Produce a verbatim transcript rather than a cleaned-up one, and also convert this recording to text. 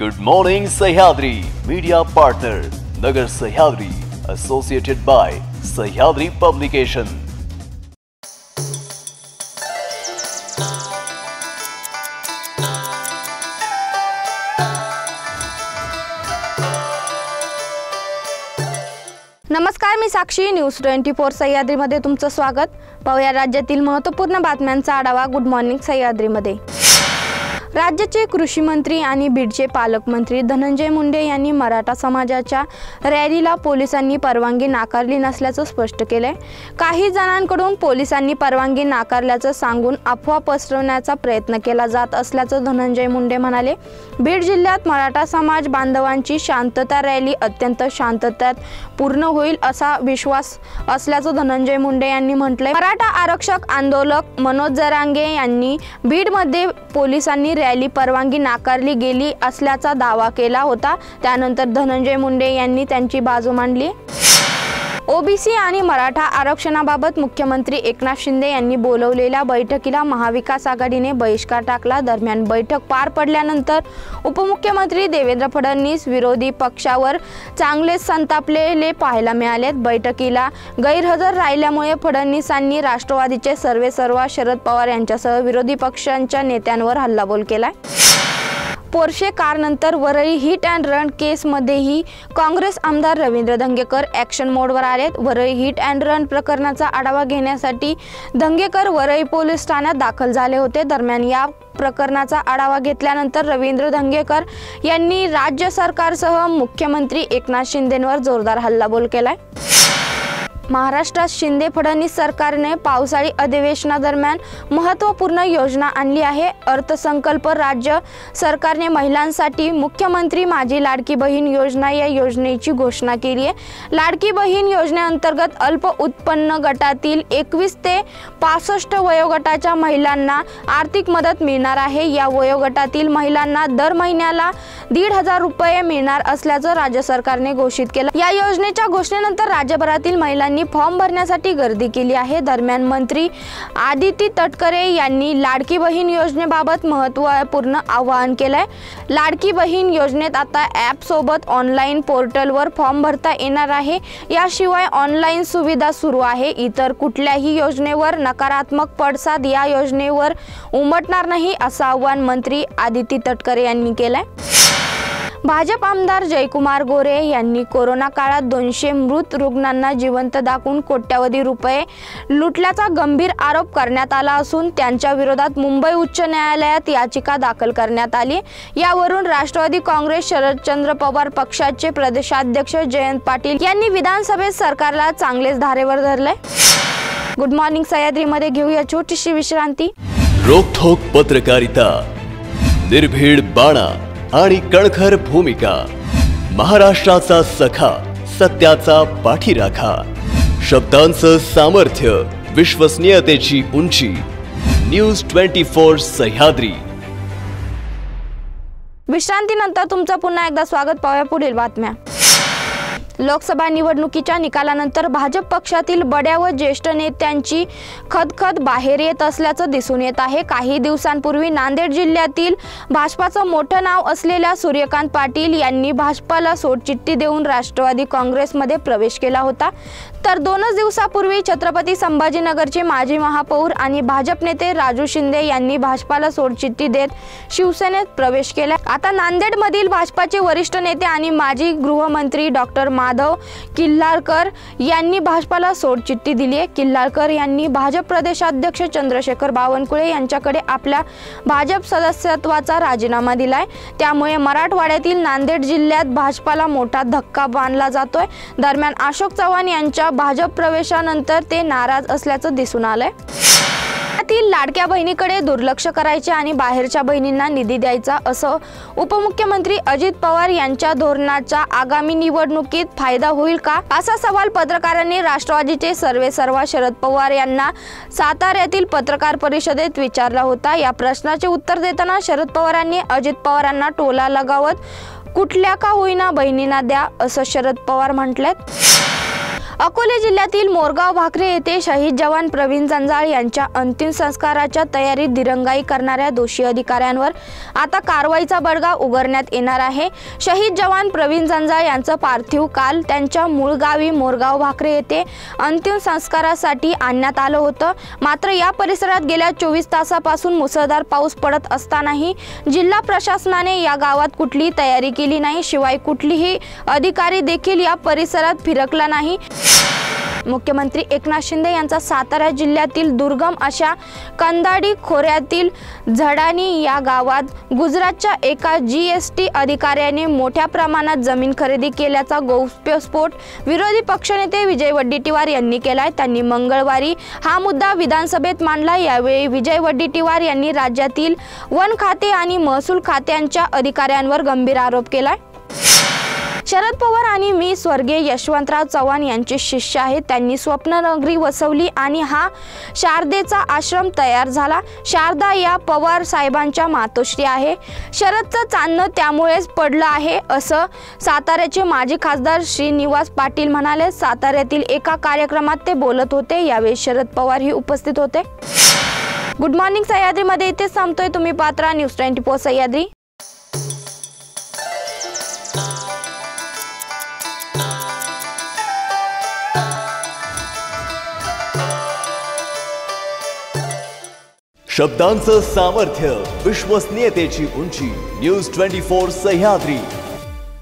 Good morning Sahyadri media partner Nagar Sahyadri associated by Sahyadri publication. नमस्कार, मी Sakshi news twenty four सह्याद्रीमध्ये तुमचं स्वागत। पाहूया राज्यातील महत्त्वपूर्ण बातम्यांचा आढावा गुड मॉर्निंग सह्याद्रीमध्ये। राज्याचे कृषी मंत्री आणि बीडचे पालकमंत्री धनंजय मुंडे यांनी मराठा समाजाच्या रॅलीला पोलिसांनी परवानगी नाकारली नसल्याचं स्पष्ट केलंय। काही जणांकडून पोलिसांनी परवानगी नाकारल्याचं सांगून अफवा पसरवण्याचा प्रयत्न केला जात असल्याचं धनंजय मुंडे म्हणाले। बीड जिल्ह्यात मराठा समाज बांधवांची शांतता रॅली अत्यंत शांततेत पूर्ण होईल असा विश्वास असल्याचं धनंजय मुंडे यांनी म्हटलंय। मराठा आरक्षक आंदोलक मनोज जरांगे यांनी बीडमध्ये पोलिसांनी रॅली परवानगी नाकारली गेली असल्याचा दावा केला होता। त्यानंतर धनंजय मुंडे यांनी त्यांची बाजू मांडली। ओबीसी आणि मराठा आरक्षणाबाबत मुख्यमंत्री एकनाथ शिंदे यांनी बोलवलेल्या बैठकीला महाविकास आघाडीने बहिष्कार टाकला। दरम्यान बैठक पार पडल्यानंतर उपमुख्यमंत्री देवेंद्र फडणवीस विरोधी पक्षावर चांगलेच संतापलेले पाहायला मिळाले। बैठकीला गैरहजर राहिल्यामुळे फडणवीसांनी राष्ट्रवादीचे सर्वेसर्वा शरद पवार यांच्यासह विरोधी पक्षांच्या नेत्यांवर हल्लाबोल केला। पोर्शे कारनंतर वरळी हिट अँड रन केसमध्येही काँग्रेस आमदार रवींद्र धंगेकर ॲक्शन मोडवर आलेत। वरळी हिट अँड रन प्रकरणाचा आढावा घेण्यासाठी धंगेकर वरळी पोलीस ठाण्यात दाखल झाले होते। दरम्यान या प्रकरणाचा आढावा घेतल्यानंतर रवींद्र धंगेकर यांनी राज्य सरकारसह मुख्यमंत्री एकनाथ शिंदेंवर जोरदार हल्लाबोल केलाय। महाराष्ट्रात शिंदे फडणवीस सरकारने पावसाळी अधिवेशनादरम्यान महत्त्वपूर्ण योजना आणली आहे। अर्थसंकल्प राज्य सरकारने महिलांसाठी मुख्यमंत्री माझी लाडकी बहीण योजना या योजनेची घोषणा केली आहे। लाडकी बहीण योजनेअंतर्गत अल्प उत्पन्न गटातील एकवीस ते पासष्ट वयोगटाच्या महिलांना आर्थिक मदत मिळणार आहे। या वयोगटातील महिलांना दर महिन्याला दीड हजार रुपये मिळणार असल्याचं राज्य सरकारने घोषित केलं। या योजनेच्या घोषणेनंतर राज्यभरातील महिलांनी फॉर्म भरण्यासाठी गर्दी केली आहे। दरम्यान मंत्री आदिती तटकरे यांनी लाडकी बहीण योजनेबाबत महत्त्वपूर्ण आवाहन केलंय। लाडकी बहीण योजनेत आता ॲप सोबत ऑनलाईन पोर्टलवर फॉर्म भरता येणार आहे। याशिवाय ऑनलाईन सुविधा सुरू आहे। इतर कुठल्याही योजनेवर नकारात्मक पडसाद या योजनेवर उमटणार नाही असं आवाहन मंत्री आदिती तटकरे यांनी केलंय। भाजप आमदार जयकुमार गोरे यांनी कोरोना काळात दोनशे मृत रुग्णांना जिवंत दाखवून कोट्यावधी रुपये लुटल्याचा गंभीर आरोप करण्यात आला असून त्यांच्या विरोधात मुंबई उच्च न्यायालयात याचिका दाखल करण्यात आली। यावरून राष्ट्रवादी काँग्रेस शरदचंद्र पवार पक्षाचे प्रदेशाध्यक्ष जयंत पाटील यांनी विधानसभेत सरकारला चांगलेच धारेवर धरले। गुड मॉर्निंग सह्याद्रीमध्ये घेऊया छोटीशी विश्रांती। रोखोक पत्रकारिता, निर्भीड बाणा आणि कणखर भूमिका, महाराष्ट्राचा सखा, सत्याचा पाठीराखा, शब्दांचं सामर्थ्य, विश्वसनीयतेची उंची, न्यूज ट्वेंटी फोर सह्याद्री। विश्रांतीनंतर तुमचं पुन्हा एकदा स्वागत। पाहूया पुढील बातम्या। लोकसभा निवडणुकीच्या निकालानंतर भाजप पक्षातील बड्या व ज्येष्ठ नेत्यांची खदखद बाहेर येत असल्याचं दिसून येत आहे। काही दिवसांपूर्वी नांदेड जिल्ह्यातील भाजपाचं मोठं नाव असलेल्या सूर्यकांत पाटील यांनी भाजपाला सोडचिठ्ठी देऊन राष्ट्रवादी काँग्रेसमध्ये प्रवेश केला होता। तर दोनच दिवसापूर्वी छत्रपती संभाजीनगरचे माजी महापौर आणि भाजप नेते राजू शिंदे यांनी भाजपाला सोडचिठ्ठी देत शिवसेनेत प्रवेश केला। आता नांदेडमधील भाजपाचे वरिष्ठ नेते आणि माजी गृहमंत्री डॉक्टर माधव किल्लारकर यांनी भाजपाला सोडचिठ्ठी दिली आहे। किल्लारकर यांनी भाजप प्रदेशाध्यक्ष चंद्रशेखर बावनकुळे यांच्याकडे आपल्या भाजप सदस्यत्वाचा राजीनामा दिलाय। त्यामुळे मराठवाड्यातील नांदेड जिल्ह्यात भाजपाला मोठा धक्का बांधला जातोय। दरम्यान अशोक चव्हाण यांच्या भाजप प्रवेशानंतर ते नाराज असल्याचं दिसून आलंय। त्यातील लाडक्या बहिणीकडे दुर्लक्ष करायचे आणि बाहेरच्या बहिणींना निधी द्यायचा असं उपमुख्यमंत्री अजित पवार यांच्या धोरणाचा आगामी निवडणुकीत फायदा होईल का, असा सवाल पत्रकारांनी राष्ट्रवादीचे सर्वेसर्वा शरद पवार यांना साताऱ्यातील पत्रकार परिषदेत विचारला होता। या प्रश्नाचे उत्तर देताना शरद पवारांनी अजित पवारांना टोला लगावत कुठल्या का होईना बहिणींना द्या असं शरद पवार म्हटलेत। अकोले जिल्ह्यातील मोरगाव भाकरे येथे शहीद जवान प्रवीण जंजाळ यांच्या अंतिम संस्काराच्या तयारीत दिरंगाई करणाऱ्या दोषी अधिकाऱ्यांवर आता कारवाईचा बडगा उगारण्यात येणार आहे। शहीद जवान प्रवीण जंजाळ यांचं पार्थिव काल त्यांच्या मूळ गावी मोरगाव भाकरे येथे अंतिम संस्कारासाठी आणण्यात आलं होतं। मात्र या परिसरात गेल्या चोवीस तासापासून मुसळधार पाऊस पडत असतानाही जिल्हा प्रशासनाने या गावात कुठलीही तयारी केली नाही, शिवाय कुठलीही अधिकारी देखील या परिसरात फिरकला नाही। मुख्यमंत्री एकनाथ शिंदे यांचा सातारा जिल्ह्यातील दुर्गम अशा कंदाडी खोऱ्यातील झडानी या गावात गुजरातच्या एका जी एस टी अधिकाऱ्याने मोठ्या प्रमाणात जमीन खरेदी केल्याचा गौप्यस्फोट विरोधी पक्षनेते विजय वडेट्टीवार यांनी केलाय। त्यांनी मंगळवारी हा मुद्दा विधानसभेत मांडला। यावेळी विजय वडेट्टीवार यांनी राज्यातील वन खाते आणि महसूल खात्यांच्या अधिकाऱ्यांवर गंभीर आरोप केलाय। शरद पवार आणि मी स्वर्गीय यशवंतराव चव्हाण यांचे शिष्य आहेत। त्यांनी स्वप्ननगरी वसवली आणि हा शारदेचा आश्रम तयार झाला। शारदा या पवार साहेबांच्या मातोश्री आहे। शरदचं चांदणं त्यामुळेच पडलं आहे असं साताऱ्याचे माजी खासदार श्रीनिवास पाटील म्हणाले। साताऱ्यातील एका कार्यक्रमात ते बोलत होते। यावेळी शरद पवारही उपस्थित होते। गुड मॉर्निंग सह्याद्रीमध्ये इथेच थांबतोय। तुम्ही पात्रा न्यूज ट्वेंटी फोर सह्याद्री। शब्दांचं सामर्थ्य, विश्वसनीयतेची उंची, न्यूज ट्वेंटी फोर सह्याद्री।